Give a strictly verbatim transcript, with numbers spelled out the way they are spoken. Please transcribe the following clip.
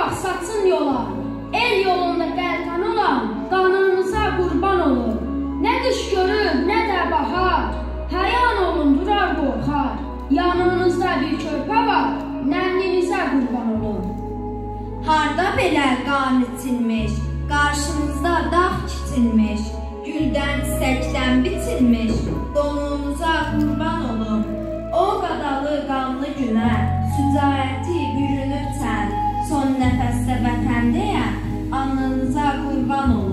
saçsın yola. El yolunda qəltan olan qanınıza qurban olur. Nə qış görür, nə də bahar, həyan olun durar qorxar. Yanınızda bir körpə var, nəmlinizə qurban olur. Harda belə qan içilmiş, qarşınızda dağ kiçilmiş, güldən, çiçəkdən biçilmiş, donunuza qurban olun. O qadalı qanlı günə, sücarəti bürünüb sən, son nəfəsdə vətən deyən, anınıza qurban olun.